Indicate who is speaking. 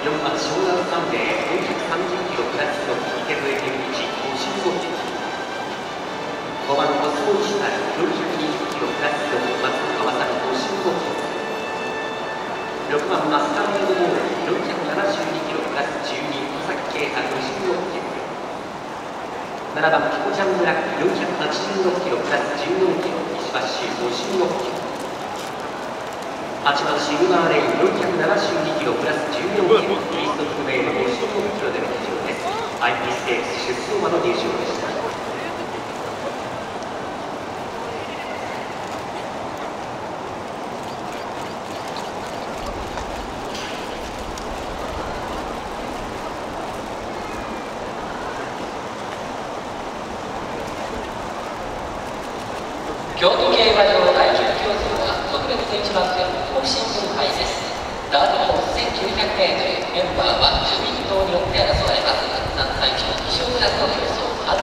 Speaker 1: 4番湘南サンデー430キロプラスの池添健一55キロ、5番コスモイシタル420キロプラスの松川さん55キロ、6番マスターエイドボール472キロプラス12田崎啓太56キロ、7番ピコちゃんブラック486キロプラス14キロ石橋修56キロ、8番シルバーレイン472キロプラス14キロイーストフメイル56キロでの騎乗です。 IP ステークス出走馬の入場でした。
Speaker 2: 京都競馬場第9競争は特別1番線北新分杯です。ダートコース 1900m、メンバーは主民党によって